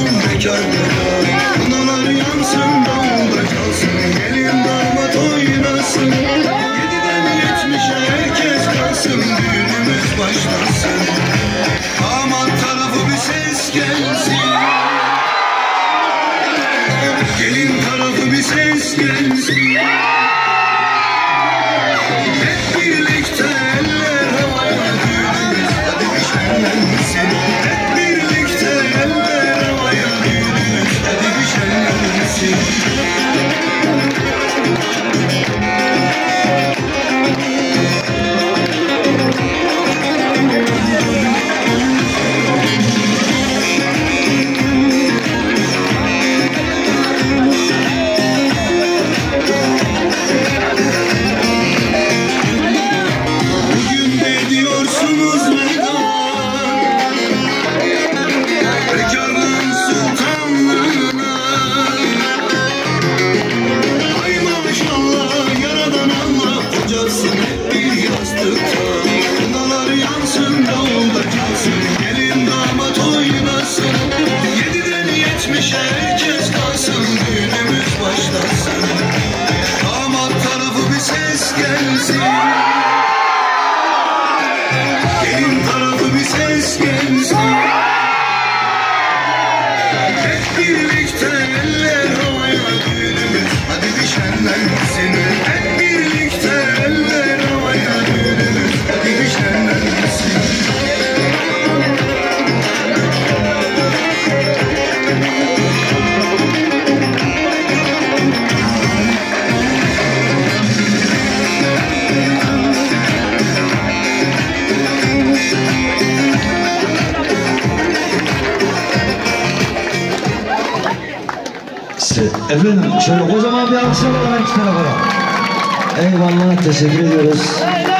bekarlara. Kınalar yansın, davulda çalsın, gelin damat oynasın. 7'den 70'e herkes kalsın, düğünümüz başlasın. Damat tarafı bir ses gelsin, gelin tarafı bir ses gelsin. Hep birlikte eller havaya, düğünümüz hadi bir şenlensin. Hep birlikte eller havaya, düğünümüz hadi bir şenlensin. Kınalar yansın, davulda çalsın, gelin damat oynasın. 7'den 70'e herkes kalsın, düğünümüz başlasın. Damat tarafı bir ses gelsin, gelin tarafı bir ses gelsin. Hep birlikte eller havaya, düğünümüz hadi bir şenlensin. Hep birlikte eller havaya, düğünümüz hadi bir şenlensin. Efendim şöyle kocaman bir alkış alalım her iki tarafa. Eyvallah, teşekkür ediyoruz.